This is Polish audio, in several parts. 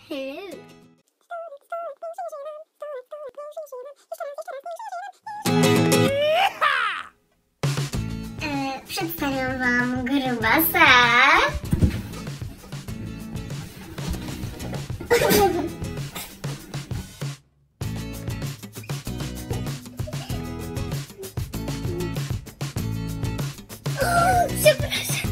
Przedstawiam wam grubasa. Przepraszam.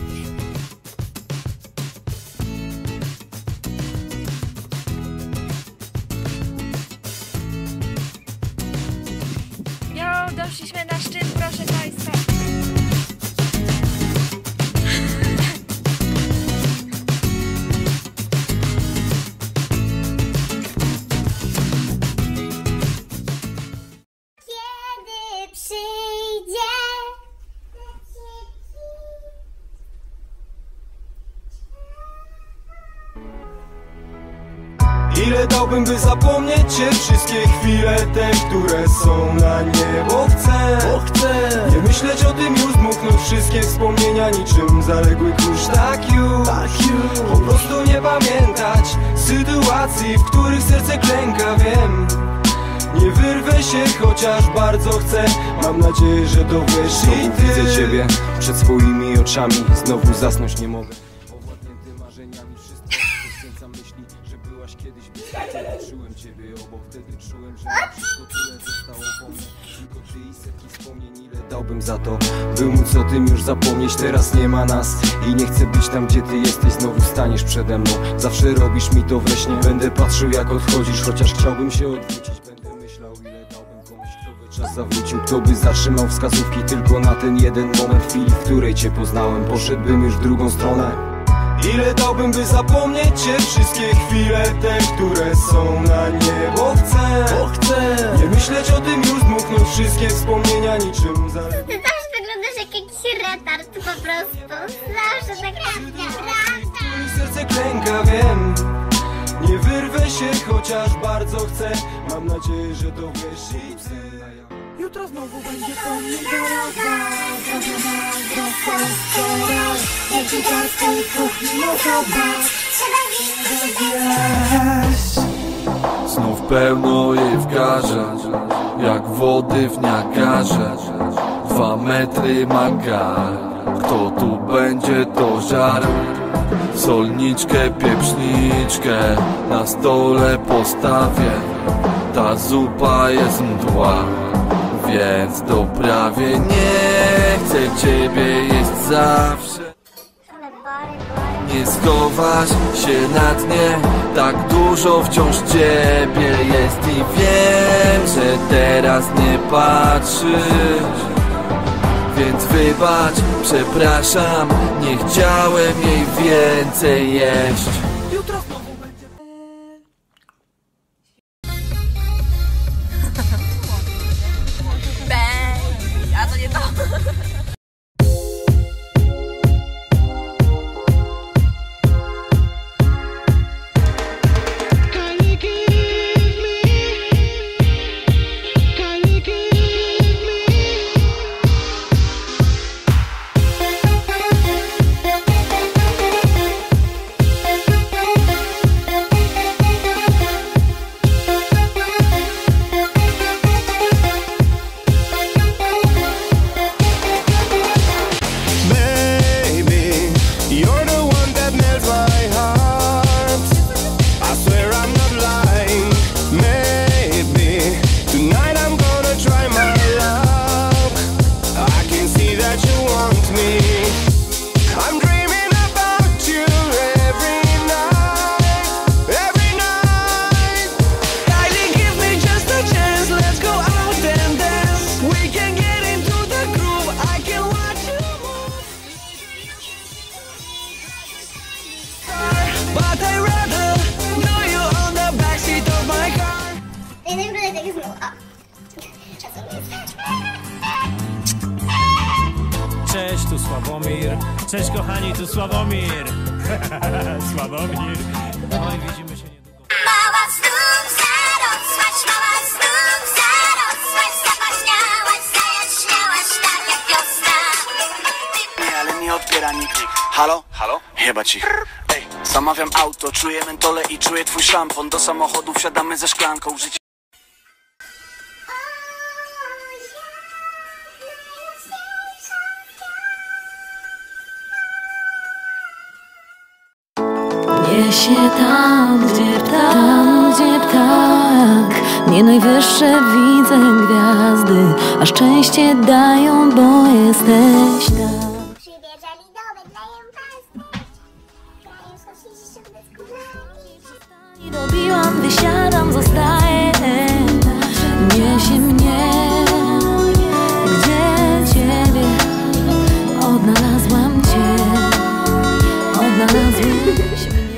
Doszliśmy na szczyt, proszę państwa. Kiedy przyjdzie Ile dałbym, by zapomnieć cię? Wszystkie chwile te, które są na nie. Bo chcę nie myśleć o tym już, dmuchnąć wszystkie wspomnienia niczym zaległy kurz. Tak już, po prostu nie pamiętać sytuacji, w których serce klęka. Wiem, nie wyrwę się, chociaż bardzo chcę. Mam nadzieję, że to wiesz i ty. Widzę ciebie przed swoimi oczami, znowu zasnąć nie mogę. Owładnięty marzeniami, wszystko poświęcam myśli, że byłaś kiedyś blisko. Czułem ciebie obok, wtedy czułem, że na wszystko tyle zostało po mnie. Tylko ty i setki wspomnień, ile dałbym za to, by móc o tym już zapomnieć. Teraz nie ma nas i nie chcę być tam, gdzie ty jesteś. Znowu staniesz przede mną, zawsze robisz mi to we śnie. Będę patrzył, jak odchodzisz, chociaż chciałbym się odwrócić. Będę myślał, ile dałbym komuś, kto by czas zawrócił. Kto by zatrzymał wskazówki tylko na ten jeden moment chwili, w której cię poznałem. Poszedłbym już w drugą stronę. Ile dałbym, by zapomnieć cię? Wszystkie chwile te, które są na nie. Bo chcę nie myśleć o tym już, dmuchnąć wszystkie wspomnienia niczym zaległe. Ty zawsze wyglądasz jak jakiś retard po prostu. Zawsze tak prawda. Serce klęka, wiem, nie wyrwę się, chociaż bardzo chcę. Mam nadzieję, że to wiesz i ty. Jutro znowu będzie po mnie doroga. Jaki czas w tej kuchni nie zobacz. Znów pełno jej w garze, jak wody w Niagarze. 2 metry ma gar. Kto tu będzie, to żar. Solniczkę, pieprzniczkę na stole postawię. Ta zupa jest mdła, więc doprawię. Nie chcę ciebie jeść zawsze. Nie schowasz się na dnie, tak dużo wciąż ciebie jest. I wiem, że teraz nie patrzysz, więc wybacz, przepraszam, nie chciałem jej więcej jeść. Jutro znowu będzie. Bang! A to nie to. Cześć, tu Sławomir. Cześć kochani, tu Sławomir. Sławomir. No i widzimy się niedługo. Mała znów zarosłaś, mała znów zarosłaś, zapaśniałaś, zajaśniałaś tak jak wiosna. Nie, ale nie odbiera nikt. Halo? Halo? Chyba cicho. Ej, Zamawiam auto, czuję mentole i czuję twój szampon. Do samochodu wsiadamy ze szklanką. Życie Niesie tam, gdzie ptak. Nie najwyższe widzę gwiazdy, a szczęście dają, bo jesteś tam. Przybierzeli domek, daję pasty. Grają sosisy bez kulaki. Dobiłam, wysiadam, zostaję. Niesie mnie, gdzie ciebie odnalazłam cię. Odnalazłeś mnie.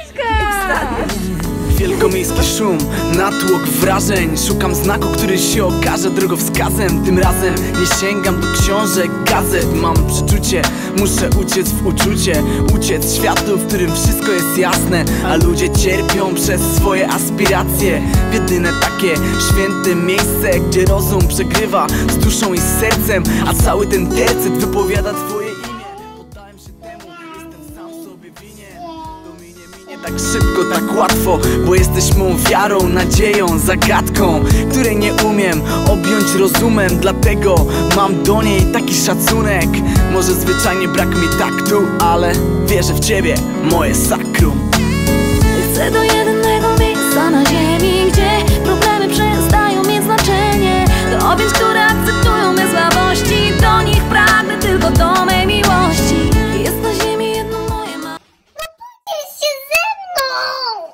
wielkomiejski szum, natłok wrażeń. Szukam znaku, który się okaże drogowskazem. Tym razem nie sięgam do książek, gazet. Mam przeczucie, muszę uciec w uczucie. Uciec z światu, w którym wszystko jest jasne, a ludzie cierpią przez swoje aspiracje. W jedyne takie święte miejsce, gdzie rozum przegrywa z duszą i z sercem, a cały ten tercet wypowiada twoje imię. Poddałem się temu, jestem sam sobie winien. To minie tak szybko, tak łatwo, bo jesteś mą wiarą, nadzieją, zagadką, której nie umiem objąć rozumem. Dlatego mam do niej taki szacunek. Może zwyczajnie brak mi taktu, ale wierzę w ciebie, moje sakrum. Chcę do jedynego miejsca na ziemi, gdzie problemy przestają mieć znaczenie. Do objęć, które akceptują me słabości. Do nich pragnę tylko do mej miłości. Jest na ziemi jedno moje ma. Pójdziesz się ze mną!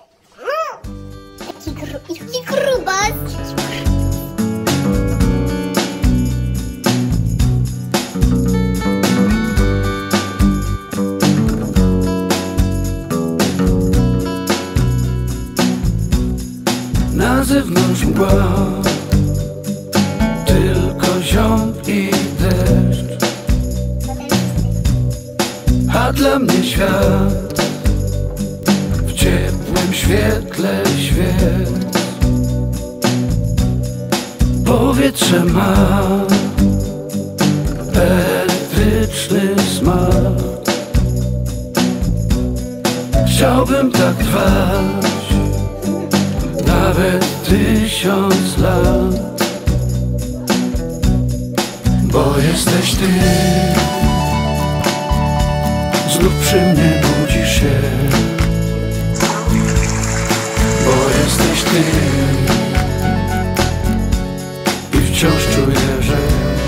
Jaki grubas! Na zewnątrz mgła, tylko ziąb i deszcz, a dla mnie świat w ciepłym świetle świec. Powietrze ma elektryczny smak. Chciałbym tak trwać nawet 1000 lat, bo jesteś ty. Znów przy mnie budzisz się, bo jesteś ty. I wciąż czuję, że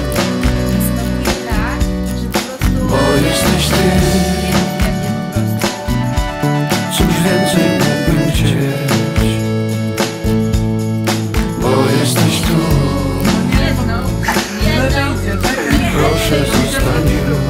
bo jesteś ty. Cóż więcej mógłbym chcieć, bo jesteś tu. Proszę zostań już.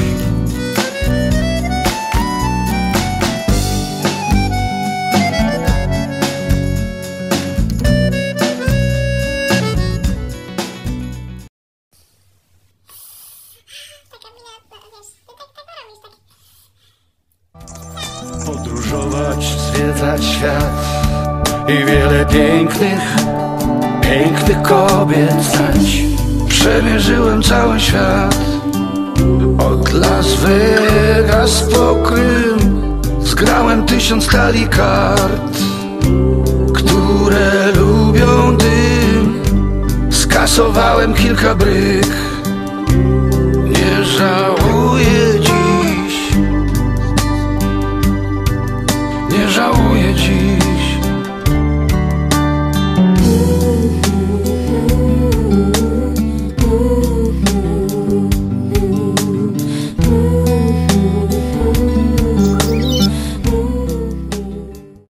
Podróżować, zwiedzać świat i wiele pięknych kobiet znać. Przemierzyłem cały świat, od Las Vegas po Krym. Zgrałem 1000 talii kart, które lubią dym. Skasowałem kilka bryk, nie żałuję.